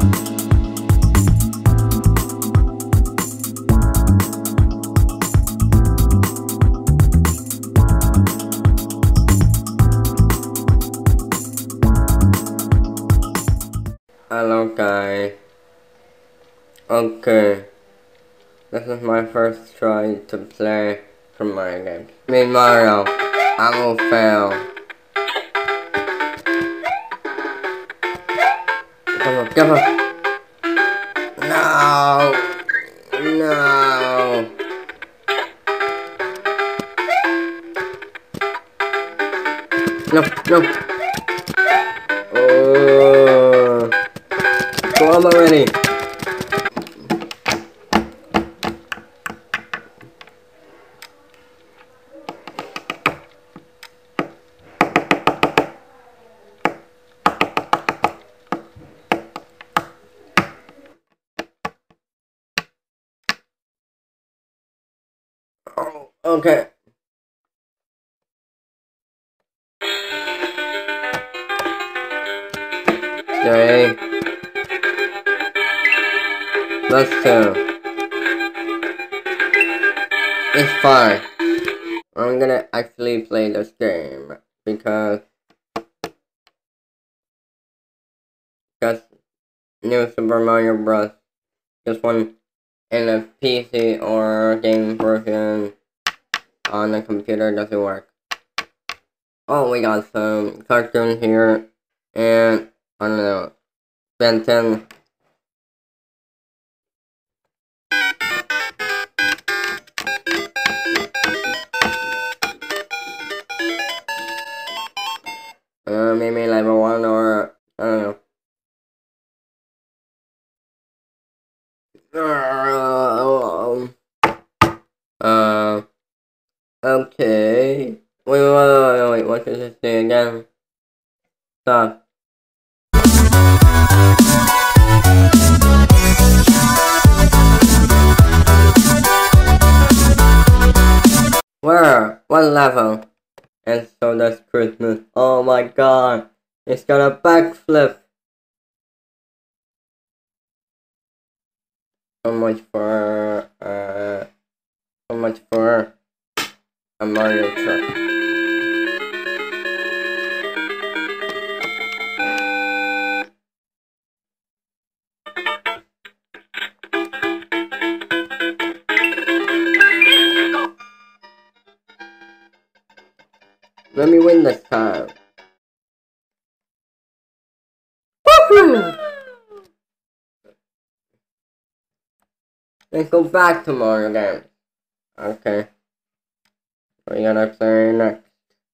Hello guys. Okay. This is my first try to play some Mario games. Me Mario. I will fail. Give up. No. No. No. No. Oh. Go on already. Oh, okay. Okay. Let's go. It's fine. I'm gonna actually play this game because New Super Mario Bros. This one in a PC or game version on the computer doesn't work. Oh, we got some cartoons here, and I don't know, Ben 10. Maybe level 1 or I don't know. Okay. Wait, what does it say again? Stop. Where? What level? And so that's Christmas. Oh my god. It's got a backflip. So much for a Mario truck. Let me win this time. Woohoo! Let's go back to Mario again. Okay. What are you gonna play next?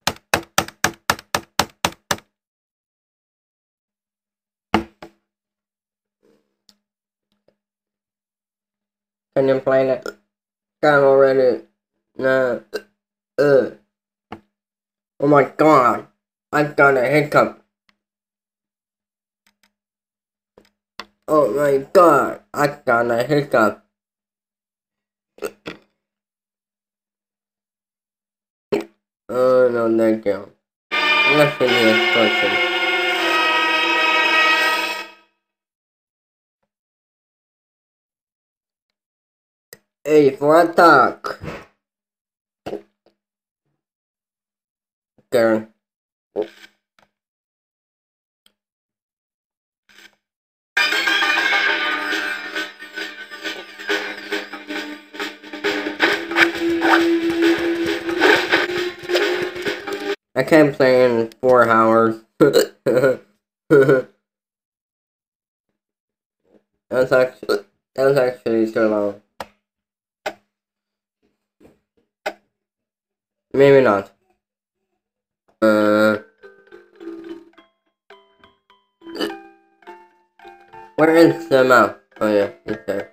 Can you play that? I'm already. No. Oh my god. I got a hiccup. Oh my god. I got a hiccup. Oh no, thank you. Let's see the instructions. A for attack. Okay. I can't play in 4 hours. That's actually too long. Maybe not. Where is the map? Oh yeah, it's there.